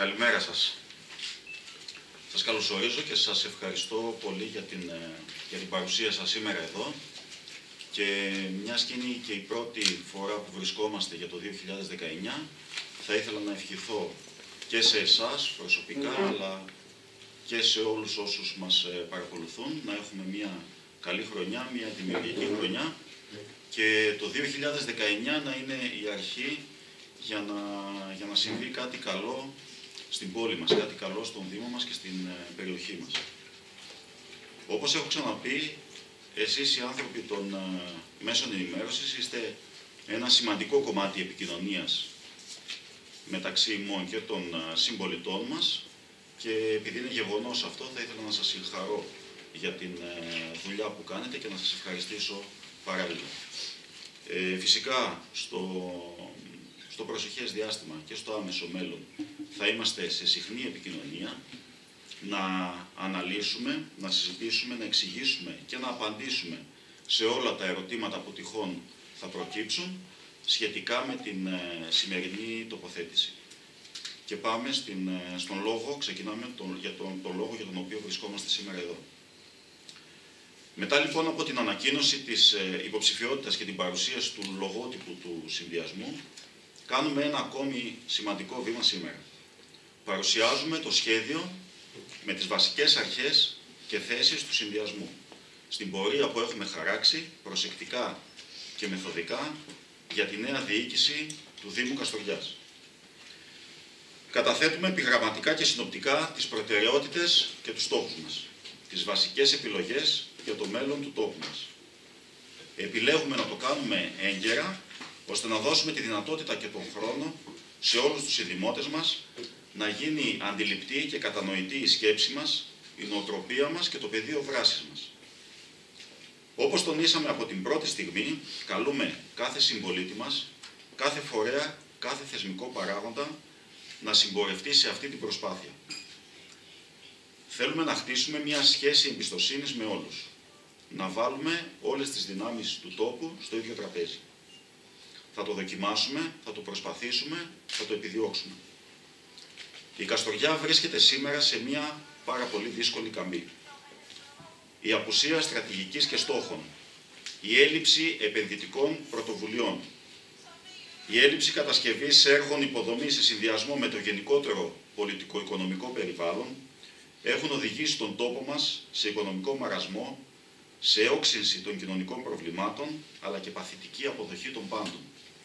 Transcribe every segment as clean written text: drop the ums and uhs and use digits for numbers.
Καλημέρα σας. Σας καλωσορίζω και σας ευχαριστώ πολύ για την παρουσία σας σήμερα εδώ. Και μιας και είναι και η πρώτη φορά που βρισκόμαστε για το 2019, θα ήθελα να ευχηθώ και σε εσάς προσωπικά, αλλά και σε όλους όσους μας παρακολουθούν, να έχουμε μια καλή χρονιά, μια δημιουργική χρονιά και το 2019 να είναι η αρχή για να συμβεί κάτι καλό στην πόλη μας, κάτι καλό στον Δήμο μας και στην περιοχή μας. Όπως έχω ξαναπεί, εσείς οι άνθρωποι των μέσων ενημέρωσης είστε ένα σημαντικό κομμάτι επικοινωνίας μεταξύ ημών και των συμπολιτών μας και επειδή είναι γεγονός αυτό, θα ήθελα να σας συγχαρώ για την δουλειά που κάνετε και να σας ευχαριστήσω παράλληλα. Φυσικά, στο προσεχές διάστημα και στο άμεσο μέλλον θα είμαστε σε συχνή επικοινωνία, να αναλύσουμε, να συζητήσουμε, να εξηγήσουμε και να απαντήσουμε σε όλα τα ερωτήματα που τυχόν θα προκύψουν σχετικά με την σημερινή τοποθέτηση. Και πάμε στον λόγο, ξεκινάμε για τον λόγο για τον οποίο βρισκόμαστε σήμερα εδώ. Μετά λοιπόν από την ανακοίνωση της υποψηφιότητας και την παρουσίαση του λογότυπου του συνδυασμού, κάνουμε ένα ακόμη σημαντικό βήμα σήμερα. Παρουσιάζουμε το σχέδιο με τις βασικές αρχές και θέσεις του συνδυασμού, στην πορεία που έχουμε χαράξει προσεκτικά και μεθοδικά για τη νέα διοίκηση του Δήμου Καστοριάς. Καταθέτουμε επιγραμματικά και συνοπτικά τις προτεραιότητες και τους στόχους μας, τις βασικές επιλογές για το μέλλον του τόπου μας. Επιλέγουμε να το κάνουμε έγκαιρα, ώστε να δώσουμε τη δυνατότητα και τον χρόνο σε όλους τους ειδημότες μας να γίνει αντιληπτή και κατανοητή η σκέψη μας, η νοοτροπία μας και το πεδίο δράσης μας. Όπως τονίσαμε από την πρώτη στιγμή, καλούμε κάθε συμπολίτη μας, κάθε φορέα, κάθε θεσμικό παράγοντα να συμπορευτεί σε αυτή την προσπάθεια. Θέλουμε να χτίσουμε μια σχέση εμπιστοσύνης με όλους. Να βάλουμε όλες τις δυνάμεις του τόπου στο ίδιο τραπέζι. Θα το δοκιμάσουμε, θα το προσπαθήσουμε, θα το επιδιώξουμε. Η Καστοριά βρίσκεται σήμερα σε μια πάρα πολύ δύσκολη καμπή. Η απουσία στρατηγικής και στόχων, η έλλειψη επενδυτικών πρωτοβουλειών, η έλλειψη κατασκευής έργων υποδομής σε συνδυασμό με το γενικότερο πολιτικο-οικονομικό περιβάλλον έχουν οδηγήσει τον τόπο μας σε οικονομικό μαρασμό, σε όξυνση των κοινωνικών προβλημάτων, αλλά και παθητική αποδοχή των πάντων.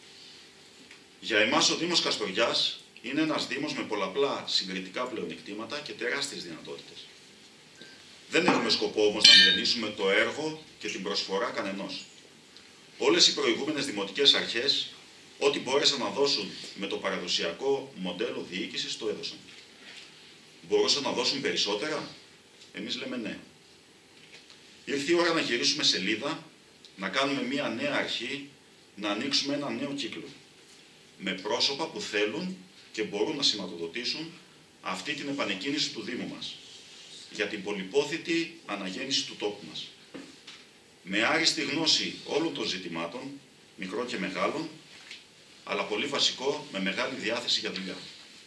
Για εμάς ο Δήμος Καστοριάς είναι ένας Δήμος με πολλαπλά συγκριτικά πλεονεκτήματα και τεράστιες δυνατότητες. Δεν έχουμε σκοπό όμως να μηδενίσουμε το έργο και την προσφορά κανενός. Όλες οι προηγούμενες δημοτικές αρχές, ό,τι μπόρεσαν να δώσουν με το παραδοσιακό μοντέλο διοίκησης, το έδωσαν. Μπορούσαν να δώσουν περισσότερα? Εμείς λέμε ναι. Ήρθε η ώρα να γυρίσουμε σελίδα, να κάνουμε μια νέα αρχή, να ανοίξουμε ένα νέο κύκλο. Με πρόσωπα που θέλουν και μπορούν να σηματοδοτήσουν αυτή την επανεκκίνηση του Δήμου μας, για την πολυπόθητη αναγέννηση του τόπου μας. Με άριστη γνώση όλων των ζητημάτων, μικρών και μεγάλων, αλλά πολύ βασικό, με μεγάλη διάθεση για δουλειά.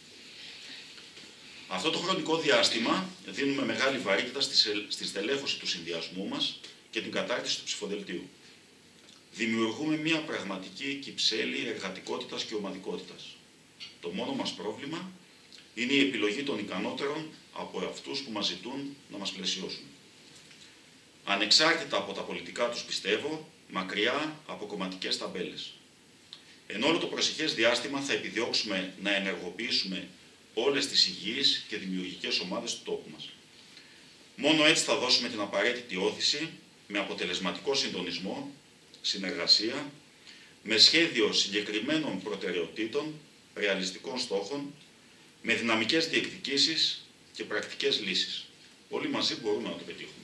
Αυτό το χρονικό διάστημα δίνουμε μεγάλη βαρύτητα στη στελέχωση του συνδυασμού μας και την κατάρτιση του ψηφοδελτίου. Δημιουργούμε μια πραγματική κυψέλη εργατικότητας και ομαδικότητας. Το μόνο μας πρόβλημα είναι η επιλογή των ικανότερων από αυτούς που μας ζητούν να μας πλαισιώσουν. Ανεξάρτητα από τα πολιτικά τους πιστεύω, μακριά από κομματικές ταμπέλες. Εν όλο το προσεχές διάστημα θα επιδιώξουμε να ενεργοποιήσουμε όλες τις υγιείς και δημιουργικές ομάδες του τόπου μας. Μόνο έτσι θα δώσουμε την απαραίτητη όθηση με αποτελεσματικό συντονισμό, συνεργασία, με σχέδιο συγκεκριμένων προτεραιοτήτων, ρεαλιστικών στόχων, με δυναμικές διεκδικήσεις και πρακτικές λύσεις. Όλοι μαζί μπορούμε να το πετύχουμε.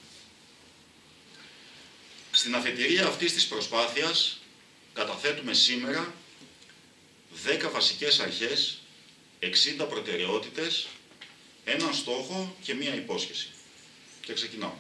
Στην αφετηρία αυτής της προσπάθειας καταθέτουμε σήμερα 10 βασικές αρχές, 60 προτεραιότητες, έναν στόχο και μία υπόσχεση. Και ξεκινάω.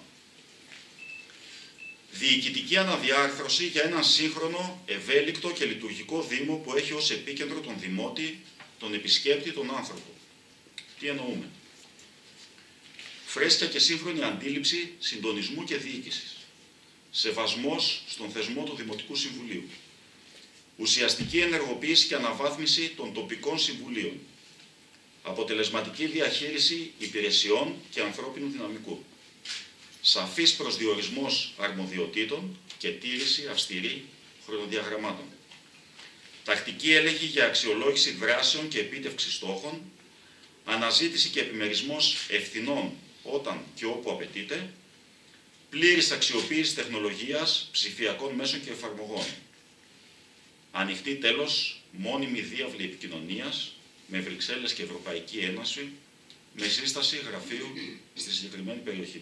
Διοικητική αναδιάρθρωση για έναν σύγχρονο, ευέλικτο και λειτουργικό Δήμο που έχει ως επίκεντρο τον Δημότη, τον επισκέπτη, τον άνθρωπο. Τι εννοούμε? Φρέσκια και σύγχρονη αντίληψη συντονισμού και διοίκησης. Σεβασμός στον θεσμό του Δημοτικού Συμβουλίου. Ουσιαστική ενεργοποίηση και αναβάθμιση των τοπικών συμβουλίων. Αποτελεσματική διαχείριση υπηρεσιών και ανθρώπινου δυναμικού. Σαφής προσδιορισμός αρμοδιοτήτων και τήρηση αυστηρή χρονοδιαγραμμάτων. Τακτική έλεγχη για αξιολόγηση δράσεων και επίτευξη στόχων. Αναζήτηση και επιμερισμός ευθυνών όταν και όπου απαιτείται. Πλήρης αξιοποίηση τεχνολογίας, ψηφιακών μέσων και εφαρμογών. Ανοιχτή τέλος μόνιμη διάβλη επικοινωνίας με Βρυξέλλες και Ευρωπαϊκή Ένωση με σύσταση γραφείου στη συγκεκριμένη περιοχή.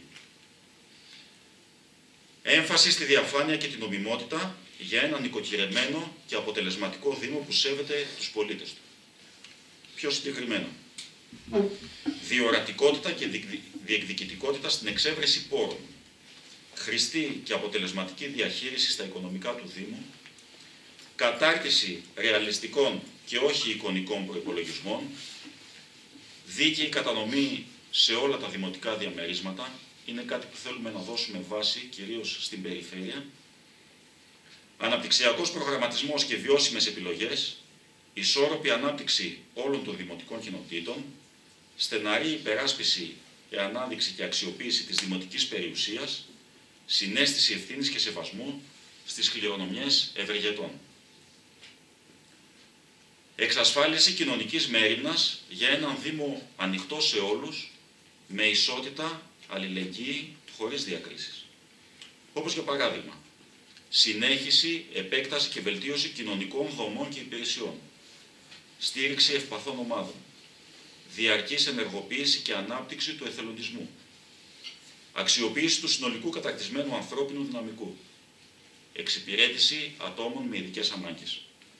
Έμφαση στη διαφάνεια και την νομιμότητα για ένα νοικοκυρεμένο και αποτελεσματικό Δήμο που σέβεται τους πολίτες του. Πιο συγκεκριμένα, διορατικότητα και διεκδικητικότητα στην εξέβρεση πόρων, χρηστή και αποτελεσματική διαχείριση στα οικονομικά του Δήμου, κατάρτιση ρεαλιστικών και όχι εικονικών προϋπολογισμών, δίκαιη κατανομή σε όλα τα δημοτικά διαμερίσματα, είναι κάτι που θέλουμε να δώσουμε βάση κυρίως στην περιφέρεια, αναπτυξιακός προγραμματισμός και βιώσιμες επιλογές, ισόρροπη ανάπτυξη όλων των δημοτικών κοινοτήτων, στεναρή υπεράσπιση και ανάδειξη και αξιοποίηση της δημοτικής περιουσίας, συναίσθηση ευθύνης και σεβασμού στις κληρονομιές ευεργετών. Εξασφάλιση κοινωνικής μέριμνας για έναν Δήμο ανοιχτό σε όλους, με ισότητα, αλληλεγγύη, χωρίς διακρίσεις. Όπως για παράδειγμα, συνέχιση, επέκταση και βελτίωση κοινωνικών δομών και υπηρεσιών, στήριξη ευπαθών ομάδων, διαρκής ενεργοποίηση και ανάπτυξη του εθελοντισμού, αξιοποίηση του συνολικού κατακτισμένου ανθρώπινου δυναμικού, εξυπηρέτηση ατόμων με ειδικές ανάγκες.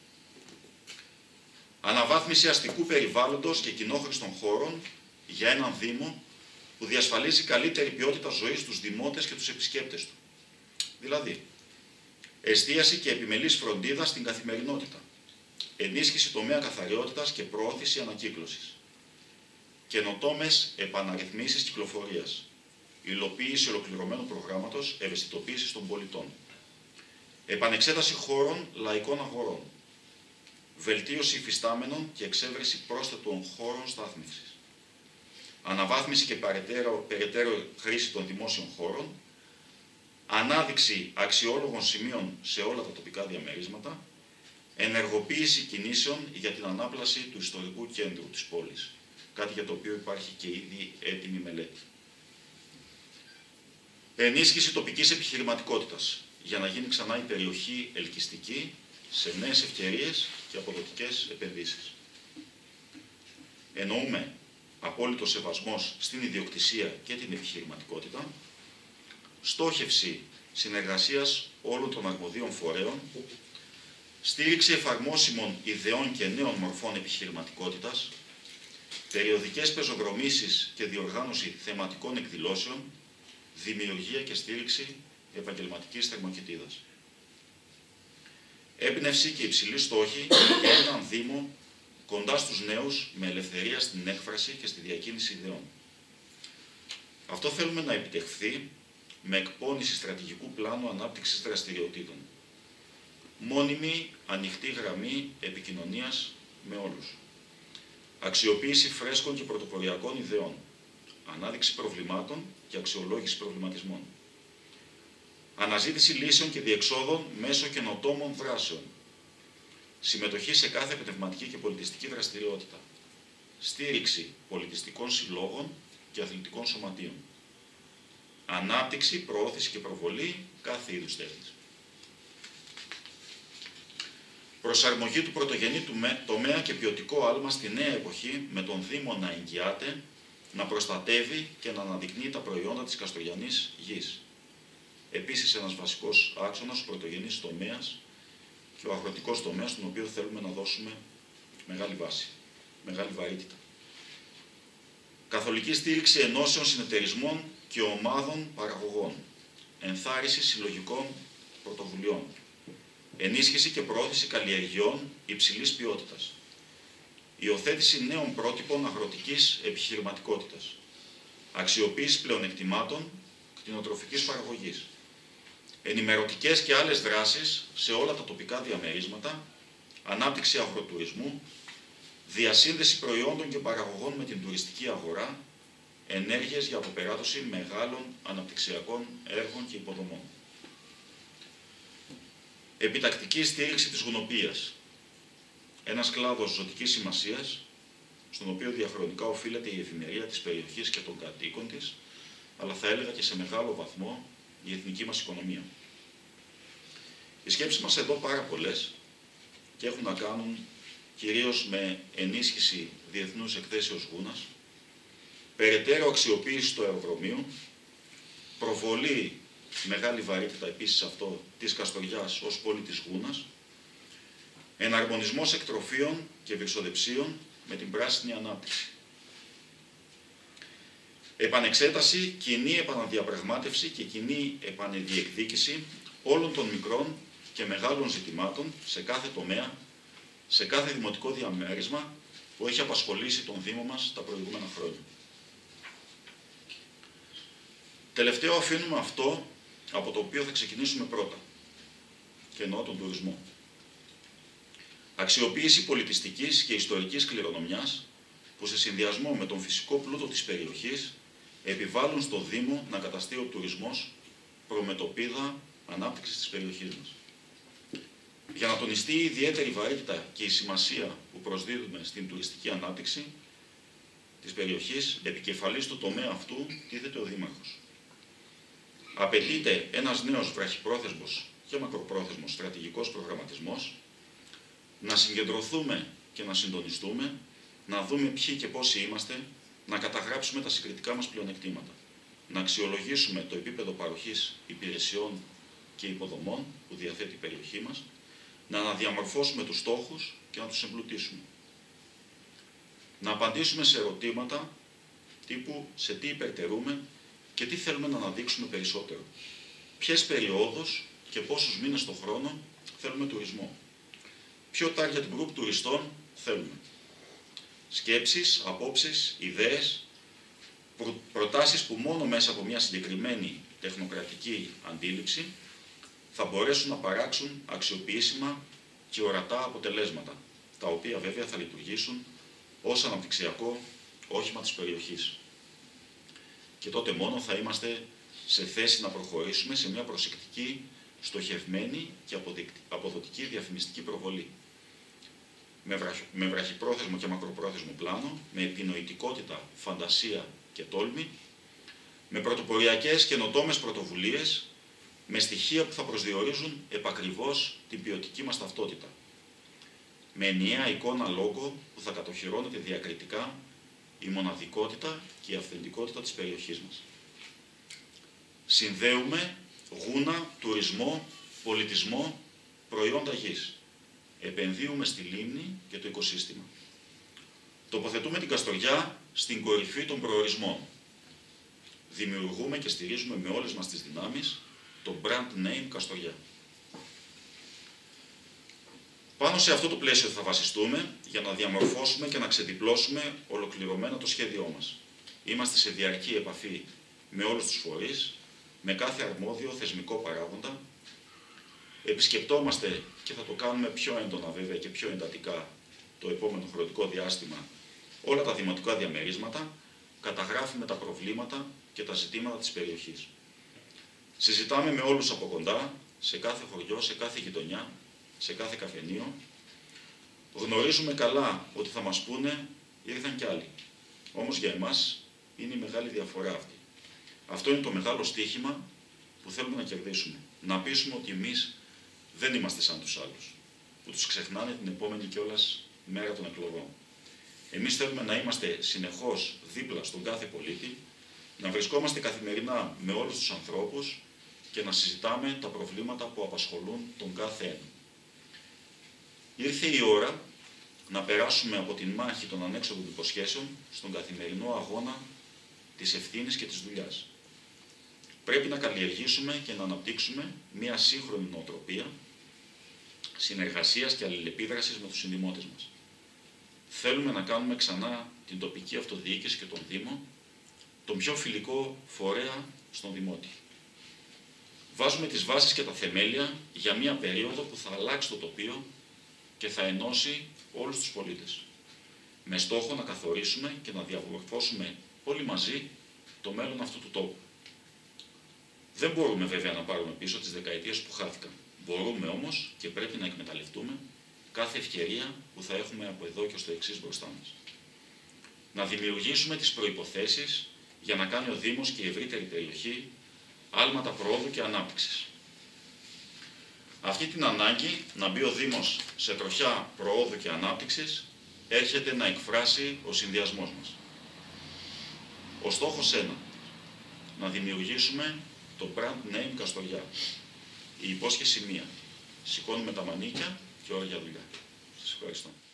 Αναβάθμιση αστικού περιβάλλοντος και κοινόχρηστων χώρων για έναν Δήμο που διασφαλίζει καλύτερη ποιότητα ζωής στους δημότες και τους επισκέπτες του. Δηλαδή, εστίαση και επιμελής φροντίδα στην καθημερινότητα, ενίσχυση τομέα καθαριότητας και προώθηση ανακύκλωσης, καινοτόμες επαναρρυθμίσεις κυκλοφορίας, υλοποίηση ολοκληρωμένου προγράμματος ευαισθητοποίησης των πολιτών, επανεξέταση χώρων λαϊκών αγορών, βελτίωση υφιστάμενων και εξέβρεση πρόσθετων χώρων στάθμευσης, αναβάθμιση και περαιτέρω χρήση των δημόσιων χώρων, ανάδειξη αξιόλογων σημείων σε όλα τα τοπικά διαμερίσματα, ενεργοποίηση κινήσεων για την ανάπλαση του ιστορικού κέντρου της πόλης, κάτι για το οποίο υπάρχει και ήδη έτοιμη μελέτη. Ενίσχυση τοπικής επιχειρηματικότητας, για να γίνει ξανά η περιοχή ελκυστική σε νέες ευκαιρίες και αποδοτικές επενδύσεις. Εννοούμε απόλυτο σεβασμός στην ιδιοκτησία και την επιχειρηματικότητα, στόχευση συνεργασίας όλων των αρμοδίων φορέων, στήριξη εφαρμόσιμων ιδεών και νέων μορφών επιχειρηματικότητας, περιοδικές πεζοδρομήσεις και διοργάνωση θεματικών εκδηλώσεων, δημιουργία και στήριξη επαγγελματικής θερμοκοιτίδας. Έμπνευση και υψηλή στόχη για έναν Δήμο κοντά στους νέους με ελευθερία στην έκφραση και στη διακίνηση ιδεών. Αυτό θέλουμε να επιτευχθεί με εκπόνηση στρατηγικού πλάνου ανάπτυξης δραστηριοτήτων. Μόνιμη, ανοιχτή γραμμή επικοινωνίας με όλους. Αξιοποίηση φρέσκων και πρωτοποριακών ιδεών. Ανάδειξη προβλημάτων και αξιολόγηση προβληματισμών. Αναζήτηση λύσεων και διεξόδων μέσω καινοτόμων δράσεων. Συμμετοχή σε κάθε πνευματική και πολιτιστική δραστηριότητα. Στήριξη πολιτιστικών συλλόγων και αθλητικών σωματείων. Ανάπτυξη, προώθηση και προβολή κάθε είδους τέχνης. Προσαρμογή του πρωτογενή τομέα και ποιοτικό άλμα στη νέα εποχή, με τον Δήμο να εγγυάται, να προστατεύει και να αναδεικνύει τα προϊόντα της καστοριανής γης. Επίσης, ένας βασικός άξονας, ο πρωτογενής τομέας και ο αγροτικός τομέας, στον οποίο θέλουμε να δώσουμε μεγάλη βάση, μεγάλη βαρύτητα. Καθολική στήριξη ενώσεων, συνεταιρισμών και ομάδων παραγωγών. Ενθάρρυνση συλλογικών πρωτοβουλειών. Ενίσχυση και προώθηση καλλιεργειών υψηλής ποιότητας. υιοθέτηση νέων πρότυπων αγροτικής επιχειρηματικότητας, αξιοποίηση πλεονεκτημάτων κτηνοτροφικής παραγωγής, ενημερωτικές και άλλες δράσεις σε όλα τα τοπικά διαμερίσματα, ανάπτυξη αγροτουρισμού, διασύνδεση προϊόντων και παραγωγών με την τουριστική αγορά, ενέργειες για αποπεράτωση μεγάλων αναπτυξιακών έργων και υποδομών. Επιτακτική στήριξη της γουνοποίησης. Ένας κλάδος ζωτικής σημασίας, στον οποίο διαχρονικά οφείλεται η ευημερία της περιοχής και των κατοίκων της, αλλά θα έλεγα και σε μεγάλο βαθμό η εθνική μας οικονομία. Οι σκέψεις μας εδώ πάρα πολλές και έχουν να κάνουν κυρίως με ενίσχυση διεθνούς εκθέσεως γούνας, περαιτέρω αξιοποίηση του αεροδρομίου, προβολή μεγάλη βαρύτητα επίσης αυτό της Καστοριάς ως πόλη της Γούνας, εναρμονισμός εκτροφίων και βυρσοδεψίων με την πράσινη ανάπτυξη. Επανεξέταση, κοινή επαναδιαπραγμάτευση και κοινή επανεδιεκδίκηση όλων των μικρών και μεγάλων ζητημάτων σε κάθε τομέα, σε κάθε δημοτικό διαμέρισμα που έχει απασχολήσει τον Δήμο μας τα προηγούμενα χρόνια. Τελευταίο αφήνουμε αυτό από το οποίο θα ξεκινήσουμε πρώτα, και εννοώ τον τουρισμό. Αξιοποίηση πολιτιστικής και ιστορικής κληρονομιάς που σε συνδυασμό με τον φυσικό πλούτο της περιοχής επιβάλλουν στο Δήμο να καταστεί ο τουρισμός προμετωπίδα ανάπτυξης της περιοχής μας. Για να τονιστεί η ιδιαίτερη βαρύτητα και η σημασία που προσδίδουμε στην τουριστική ανάπτυξη της περιοχής, επικεφαλής του τομέα αυτού τίθεται ο Δήμαρχος. Απαιτείται ένας νέος βραχυπρόθεσμος και μακροπρόθεσμος στρατηγικός προγραμματισμός, να συγκεντρωθούμε και να συντονιστούμε, να δούμε ποιοι και πόσοι είμαστε, να καταγράψουμε τα συγκριτικά μας πλεονεκτήματα, να αξιολογήσουμε το επίπεδο παροχής υπηρεσιών και υποδομών που διαθέτει η περιοχή μας, να αναδιαμορφώσουμε τους στόχους και να τους εμπλουτίσουμε. Να απαντήσουμε σε ερωτήματα τύπου σε τι υπερτερούμε και τι θέλουμε να αναδείξουμε περισσότερο. Ποιες περιόδους και πόσους μήνες το χρόνο θέλουμε τουρισμό. Ποιο target group τουριστών θέλουμε. Σκέψεις, απόψεις, ιδέες, προτάσεις που μόνο μέσα από μια συγκεκριμένη τεχνοκρατική αντίληψη θα μπορέσουν να παράξουν αξιοποιήσιμα και ορατά αποτελέσματα, τα οποία βέβαια θα λειτουργήσουν ως αναπτυξιακό όχημα της περιοχής. Και τότε μόνο θα είμαστε σε θέση να προχωρήσουμε σε μια προσεκτική, στοχευμένη και αποδοτική διαφημιστική προβολή. Με βραχυπρόθεσμο και μακροπρόθεσμο πλάνο, με επινοητικότητα, φαντασία και τόλμη, με πρωτοποριακές καινοτόμες πρωτοβουλίες, με στοιχεία που θα προσδιορίζουν επακριβώς την ποιοτική μας ταυτότητα. Με ενιαία εικόνα λόγο που θα κατοχυρώνεται διακριτικά η μοναδικότητα και η αυθεντικότητα της περιοχής μας. Συνδέουμε γούνα, τουρισμό, πολιτισμό, προϊόντα γης. Επενδύουμε στη λίμνη και το οικοσύστημα. Τοποθετούμε την Καστοριά στην κορυφή των προορισμών. Δημιουργούμε και στηρίζουμε με όλες μας τις δυνάμεις το brand name Καστοριά. Πάνω σε αυτό το πλαίσιο θα βασιστούμε για να διαμορφώσουμε και να ξεδιπλώσουμε ολοκληρωμένα το σχέδιό μας. Είμαστε σε διαρκή επαφή με όλους τους φορείς, με κάθε αρμόδιο θεσμικό παράγοντα. Επισκεπτόμαστε και θα το κάνουμε πιο έντονα βέβαια και πιο εντατικά το επόμενο χρονικό διάστημα όλα τα δημοτικά διαμερίσματα, καταγράφουμε τα προβλήματα και τα ζητήματα της περιοχής. Συζητάμε με όλους από κοντά, σε κάθε χωριό, σε κάθε γειτονιά, σε κάθε καφενείο. Γνωρίζουμε καλά ότι θα μας πούνε ήρθαν κι άλλοι. Όμως για εμάς είναι η μεγάλη διαφορά αυτή. Αυτό είναι το μεγάλο στοίχημα που θέλουμε να κερδίσουμε. Να πείσουμε ότι εμείς δεν είμαστε σαν τους άλλους, που τους ξεχνάνε την επόμενη κιόλας μέρα των εκλογών. Εμείς θέλουμε να είμαστε συνεχώς δίπλα στον κάθε πολίτη, να βρισκόμαστε καθημερινά με όλους τους ανθρώπους και να συζητάμε τα προβλήματα που απασχολούν τον κάθε ένα. Ήρθε η ώρα να περάσουμε από την μάχη των ανέξοδων υποσχέσεων στον καθημερινό αγώνα της ευθύνης και της δουλειάς. Πρέπει να καλλιεργήσουμε και να αναπτύξουμε μια σύγχρονη νοοτροπία συνεργασίας και αλληλεπίδρασης με τους συνδημότες μας. θέλουμε να κάνουμε ξανά την τοπική αυτοδιοίκηση και τον Δήμο τον πιο φιλικό φορέα στον Δημότη. Βάζουμε τις βάσεις και τα θεμέλια για μια περίοδο που θα αλλάξει το τοπίο και θα ενώσει όλους τους πολίτες. Με στόχο να καθορίσουμε και να διαμορφώσουμε όλοι μαζί το μέλλον αυτού του τόπου. Δεν μπορούμε βέβαια να πάρουμε πίσω τις δεκαετίες που χάθηκαν. Μπορούμε όμως και πρέπει να εκμεταλλευτούμε κάθε ευκαιρία που θα έχουμε από εδώ και στο εξής μπροστά μας. Να δημιουργήσουμε τις προϋποθέσεις για να κάνει ο Δήμος και η ευρύτερη περιοχή άλματα προόδου και ανάπτυξης. Αυτή την ανάγκη να μπει ο Δήμος σε τροχιά προόδου και ανάπτυξης έρχεται να εκφράσει ο συνδυασμός μας. Ο στόχος 1. Να δημιουργήσουμε το brand name Καστοριά. Η υπόσχεση 1. Σηκώνουμε τα μανίκια και ώρα για δουλειά. Σας ευχαριστώ.